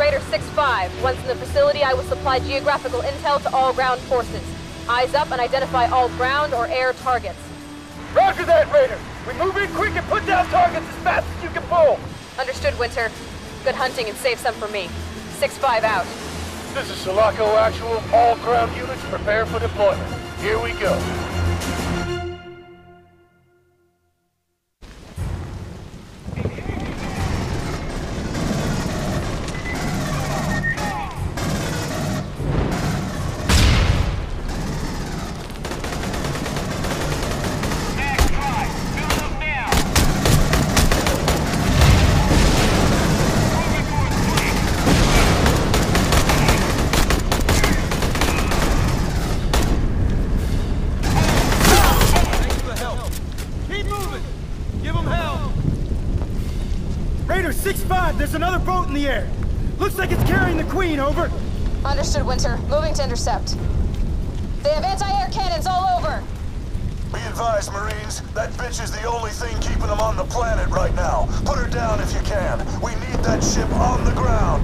Raider 6-5. Once in the facility, I will supply geographical intel to all ground forces. Eyes up and identify all ground or air targets. Roger that, Raider! We move in quick and put down targets as fast as you can pull! Understood, Winter. Good hunting and save some for me. 6-5 out. This is Sulaco Actual. All ground units prepare for deployment. Here we go. Raider 6-5, there's another boat in the air. Looks like it's carrying the Queen, over. Understood, Winter. Moving to intercept. They have anti-air cannons all over. Be advised, Marines. That bitch is the only thing keeping them on the planet right now. Put her down if you can. We need that ship on the ground.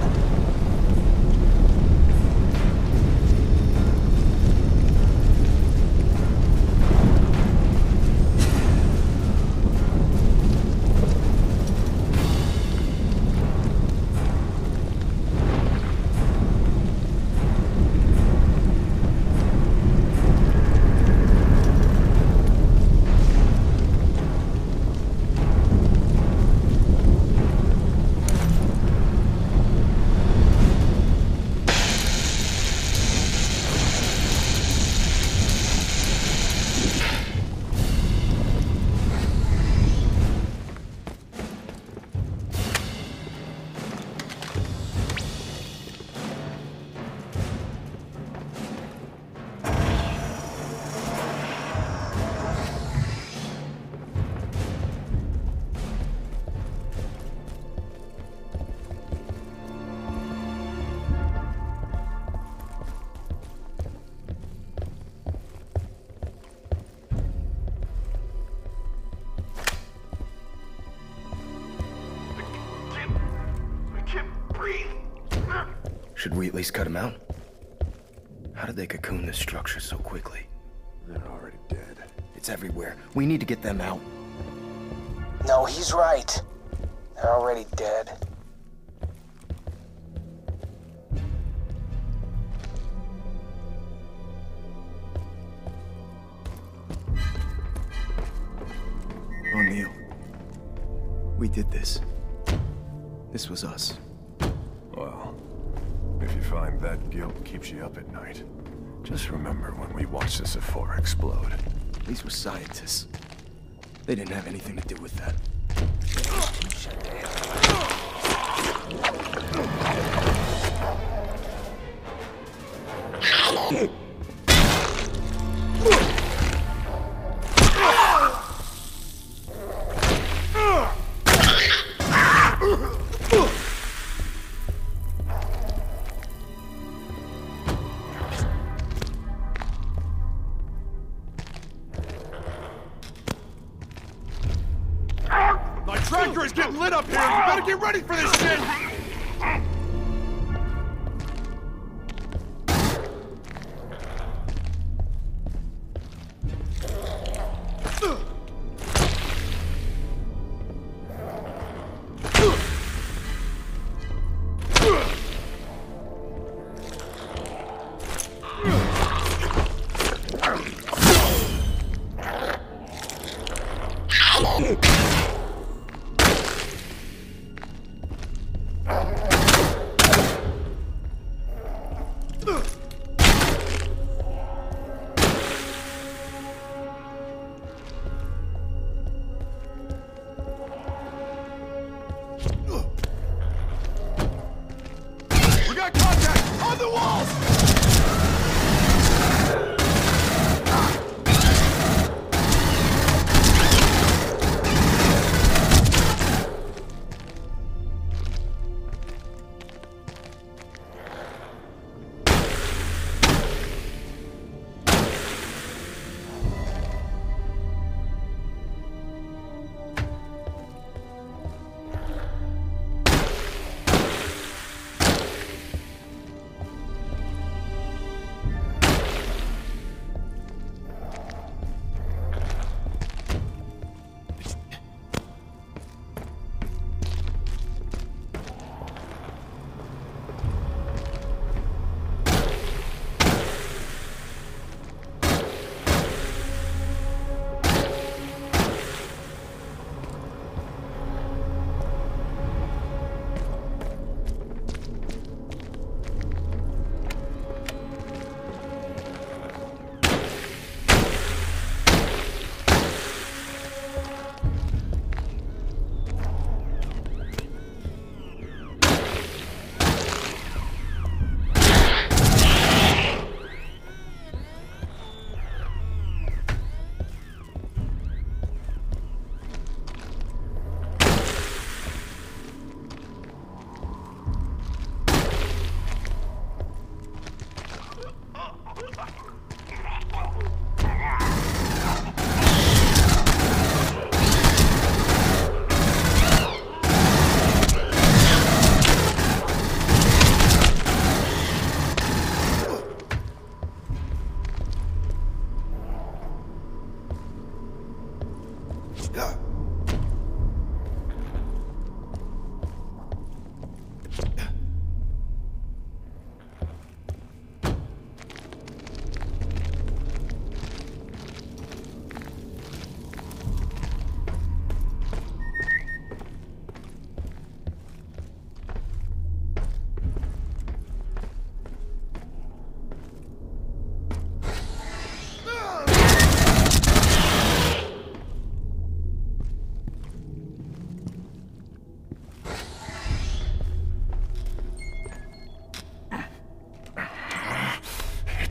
Should we at least cut him out? How did they cocoon this structure so quickly? They're already dead. It's everywhere. We need to get them out. No, he's right. They're already dead. O'Neill. We did this. This was us. Well, if you find that guilt keeps you up at night, just remember when we watched the Sephora explode. These were scientists. They didn't have anything to do with that. My tractor is getting lit up here! You better get ready for this shit! We got contact! On the walls!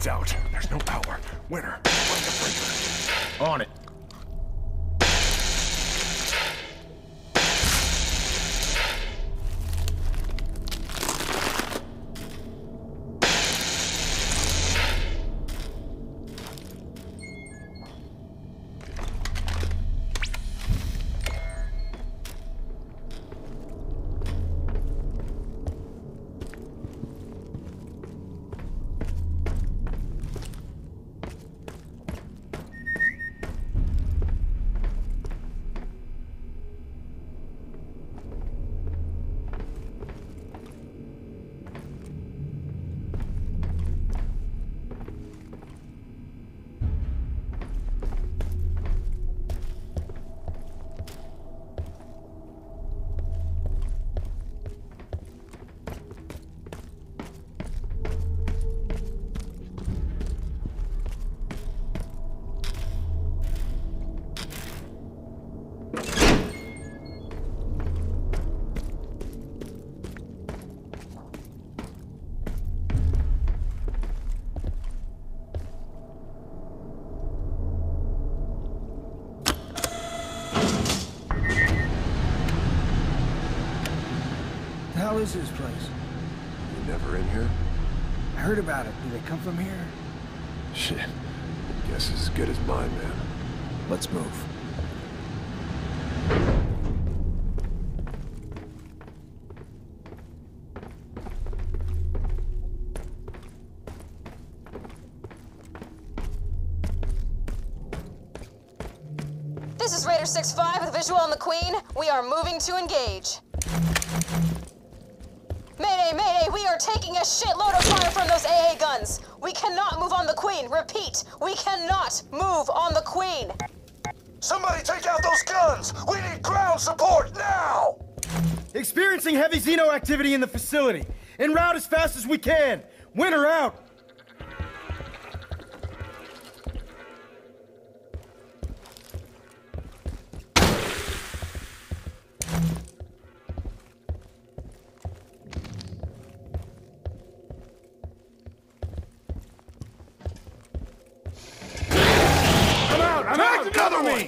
Lights out. There's no power. Winner, find the breaker. On it. The hell is this place? You never in here? I heard about it. Do they come from here? Shit. Guess as good as mine, man. Let's move. This is Raider 6-5 with visual on the Queen. We are moving to engage. Mayday, mayday, we are taking a shitload of fire from those AA guns. We cannot move on the Queen. Repeat, we cannot move on the Queen. Somebody take out those guns! We need ground support now! Experiencing heavy Xeno activity in the facility. En route as fast as we can. Winter out. Another one!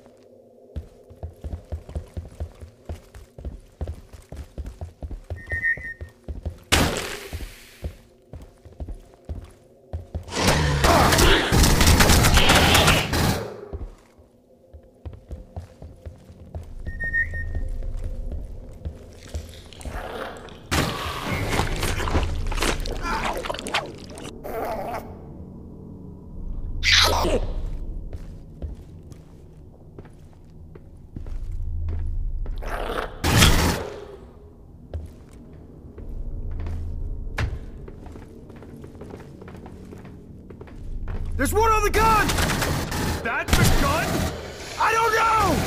There's one on the gun! That's the gun? I don't know!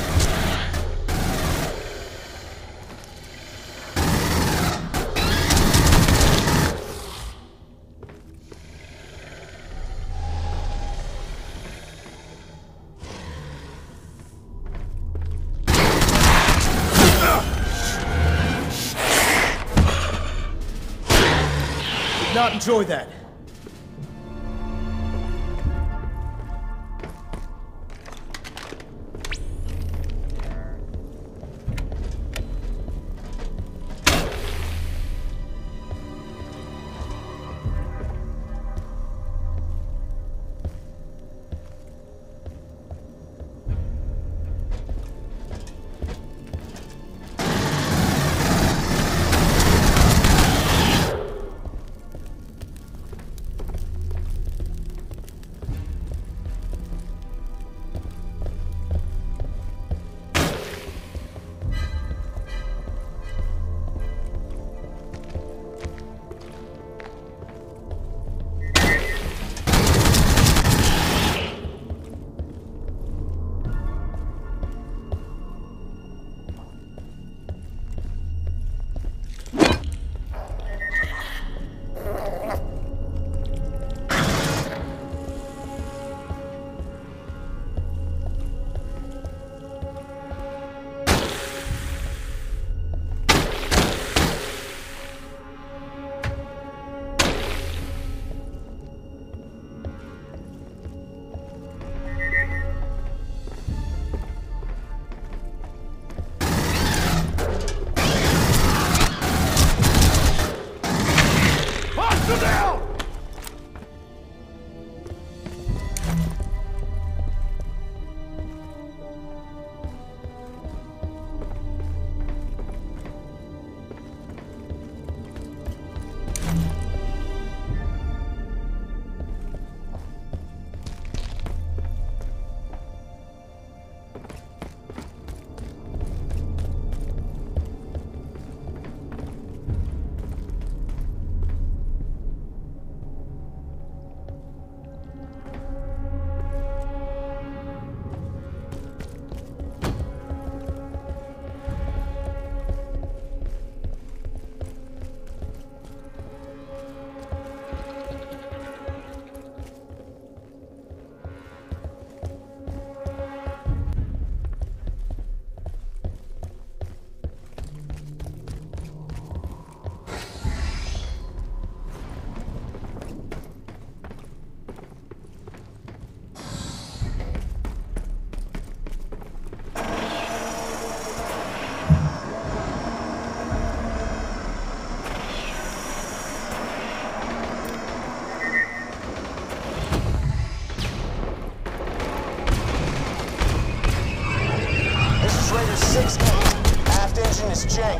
Did not enjoy that.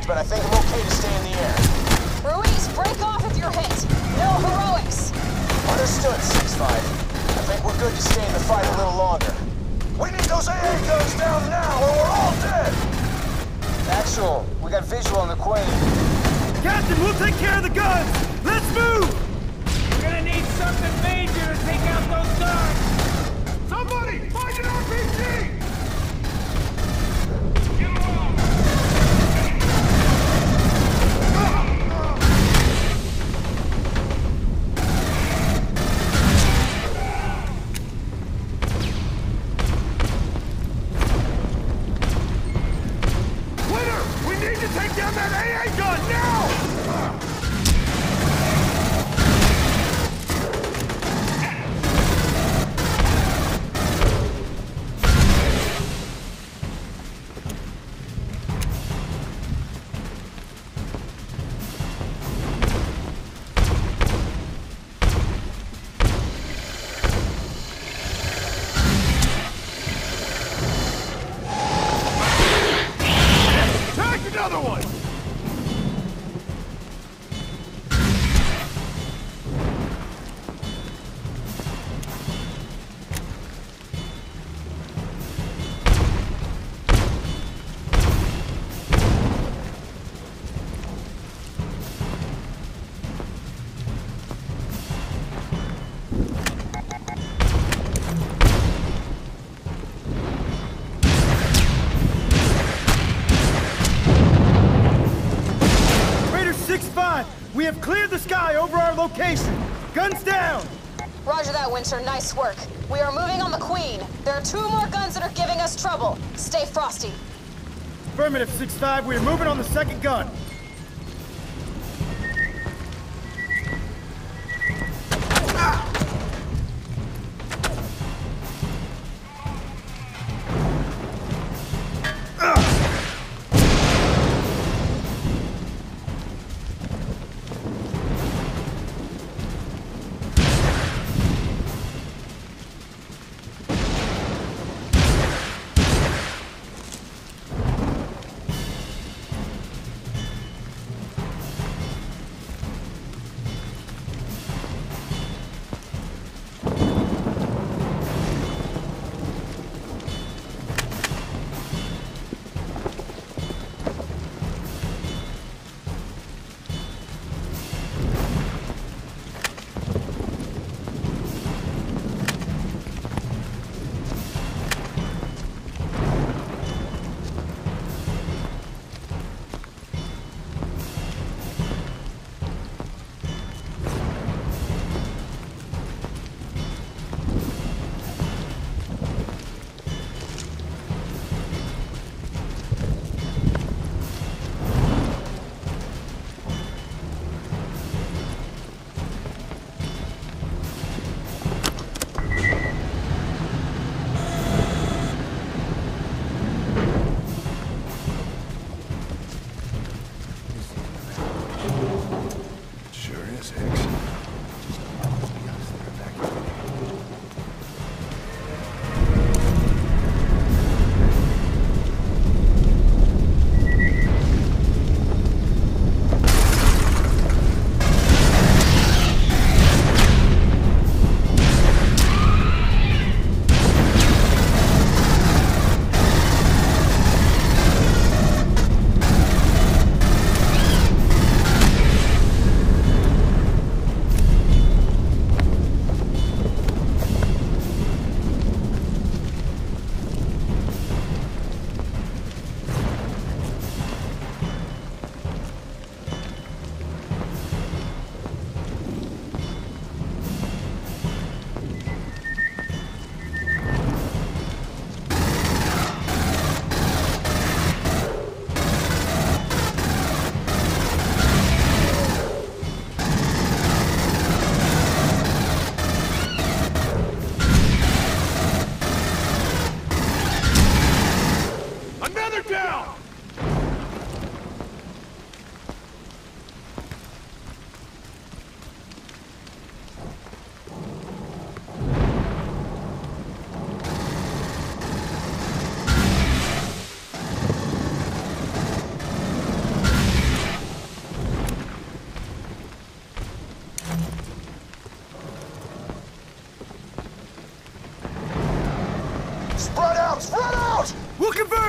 but I think I'm okay to stay in the air. Ruiz, break off if you're hit. No heroics. Understood, 6-5. I think we're good to stay in the fight a little longer. We need those AA guns down now or we're all dead! Actual, we got visual on the Queen. Captain, we'll take care of the guns! Let's move! We're gonna need something major to take out those guards! Somebody, find an RPG! Winter, we need to take down that AA gun now! Another one! We have cleared the sky over our location. Guns down! Roger that, Winter. Nice work. We are moving on the Queen. There are 2 more guns that are giving us trouble. Stay frosty. Affirmative, 6-5. We are moving on the second gun.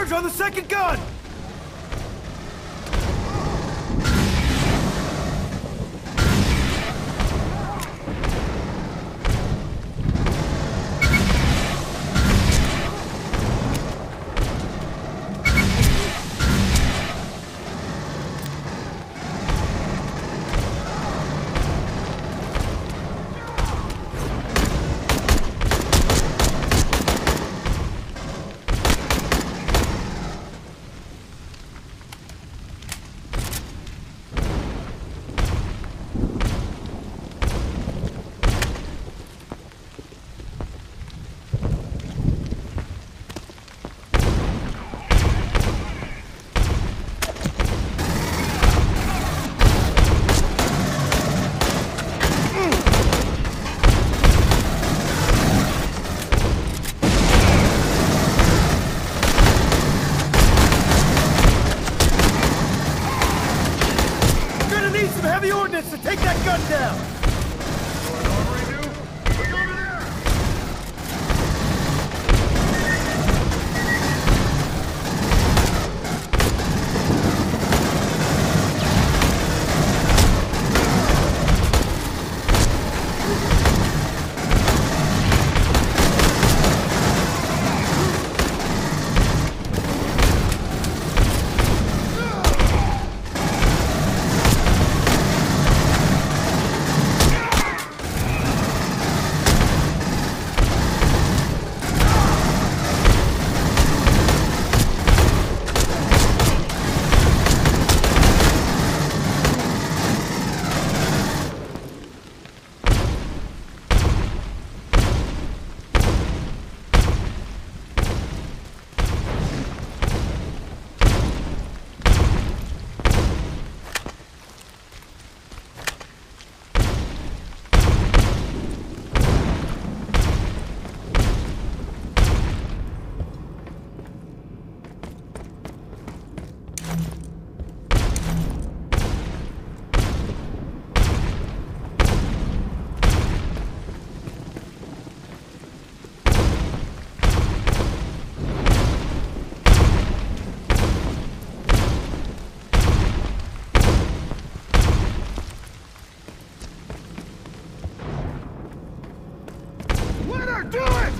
Charge on the second gun! To take that gun down! Do it!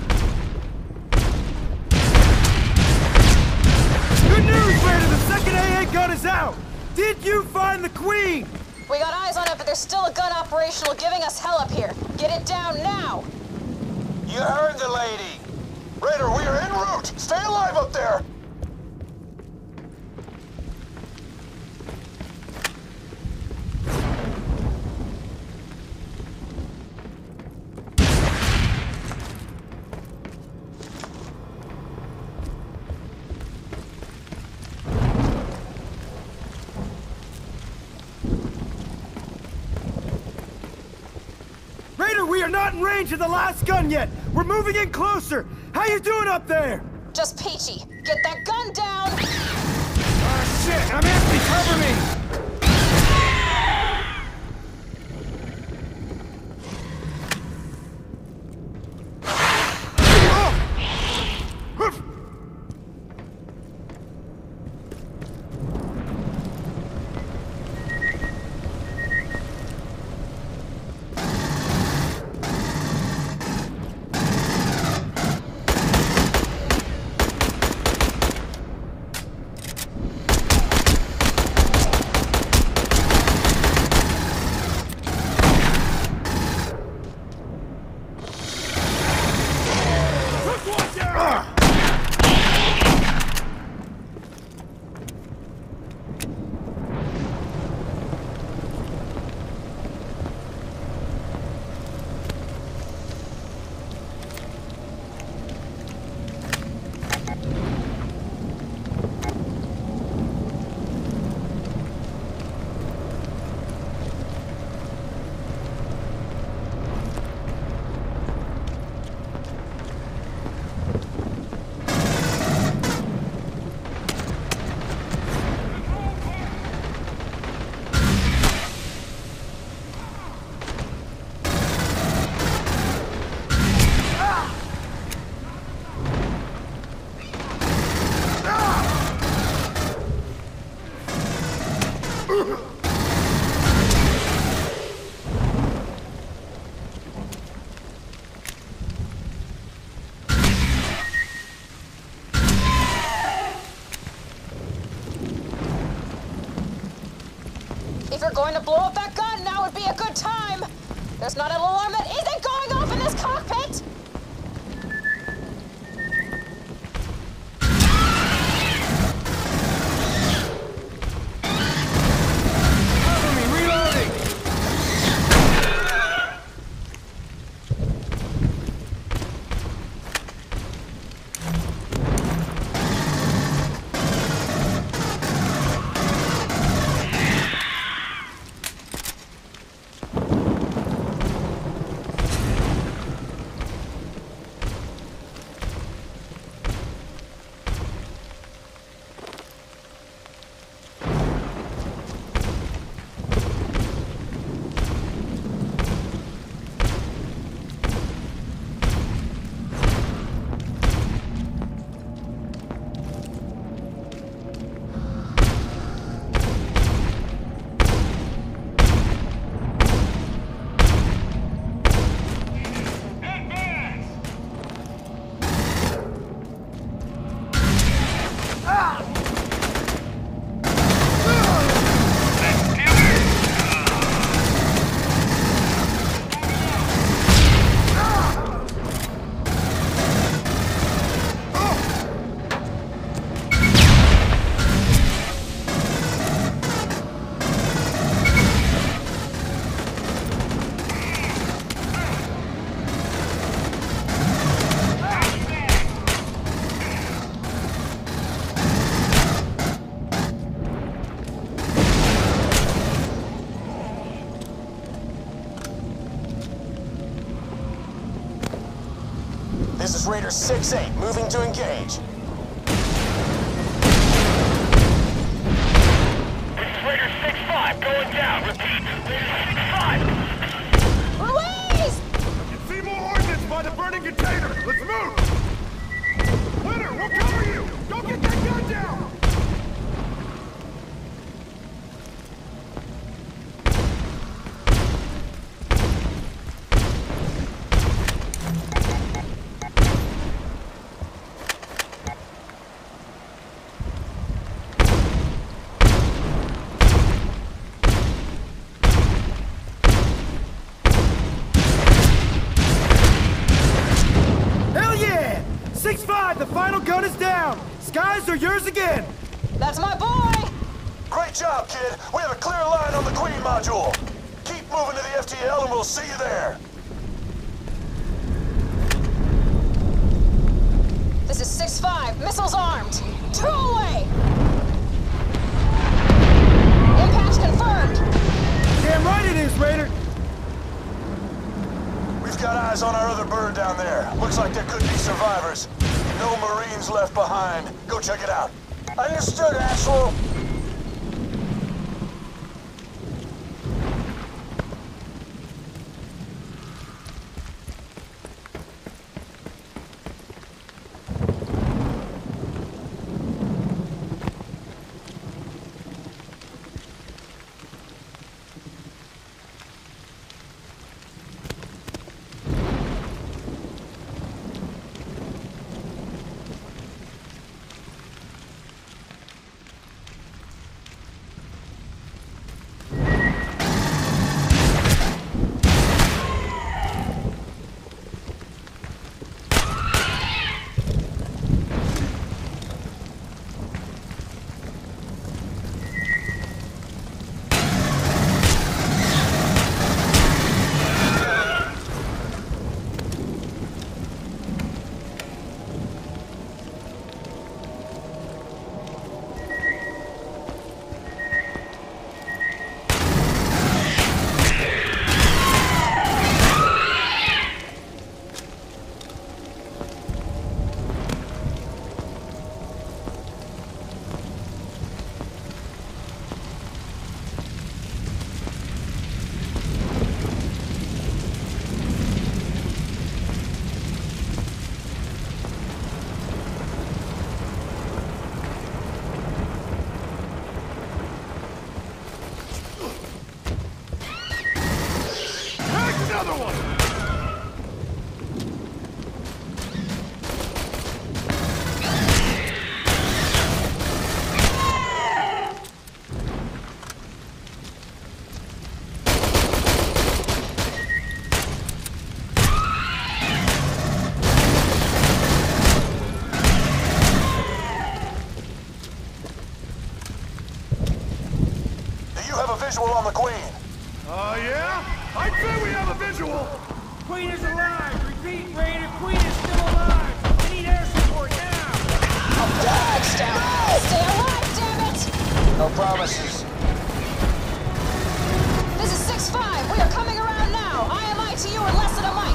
Good news, Raider! The second AA gun is out! Did you find the Queen? We got eyes on it, but there's still a gun operational giving us hell up here. Get it down now! You heard the lady. Raider, we are en route. Stay alive up there. We are not in range of the last gun yet! We're moving in closer! How you doing up there? Just peachy. Get that gun down! Ah, shit! I'm empty! Cover me! going to blow up that gun, now would be a good time. There's not an alarm that isn't going off in this cockpit. Cover me, reloading! This is Raider 6-8, moving to engage. This is Raider 6-5, going down. Repeat, Raider 6-5. Ruiz! See more ordnance by the burning container. Let's move. Winter, we'll cover you. Don't get that gun down. Hell yeah! 6-5, the final gun is down! Skies are yours again! That's my boy! Great job, kid. We have a clear line on the Queen module. Keep moving to the FTL and we'll see you there. This is 6-5, missiles armed. 2 away! Impact confirmed! Damn right it is, Raider! We've got eyes on our other bird down there. Looks like there could be survivors. No Marines left behind. Go check it out. Understood, asshole. Another one! I'd say we have a visual! Queen is alive! Repeat, Raider, Queen is still alive! I need air support now! Stay alive, damn it! No promises. This is 6-5. We are coming around now. IMI to you in less than a mic.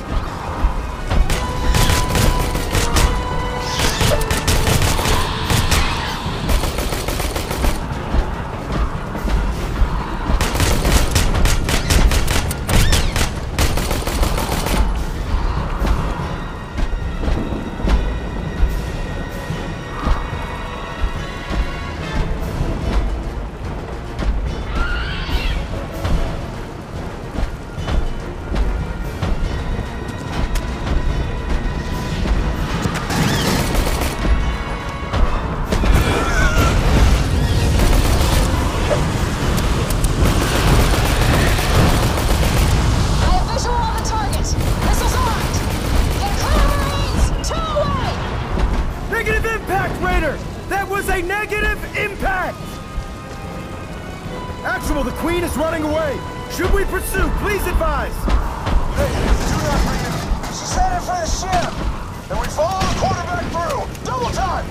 Actual, the Queen is running away. Should we pursue? Please advise. Negative, do not read. She's headed for the ship. And we follow the quarterback through. Double time.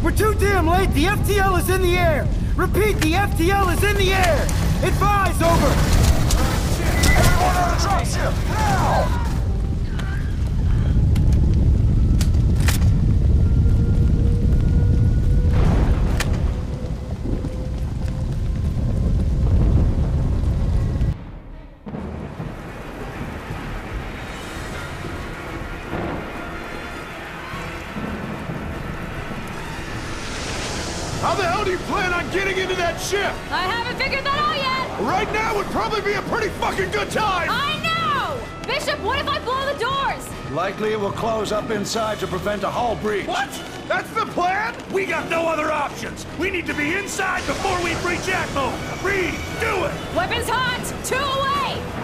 We're too damn late. The FTL is in the air. Repeat, the FTL is in the air. Advise, over. Everyone on the dropship, now! How the hell do you plan on getting into that ship? I haven't figured that out yet! Right now would probably be a pretty fucking good time! I know! Bishop, what if I blow the doors? Likely it will close up inside to prevent a hull breach. What? That's the plan? We got no other options. We need to be inside before we breach ACMO. Reed, do it! Weapons hot! 2 away!